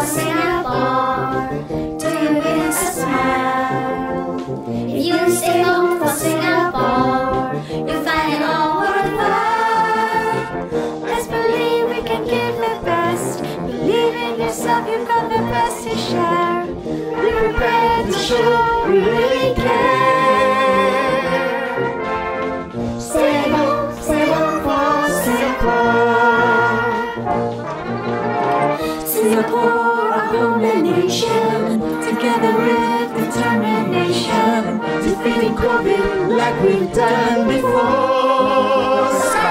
Singapore, do you give us a smile? If you stay home for Singapore, you'll find it all worthwhile. Let's believe we can give the best. Believe in yourself, you've got the best to share. We're prepared to show we really care. Stay home for Singapore. Singapore, our homeland nation, together with determination, defeating COVID like we've done before.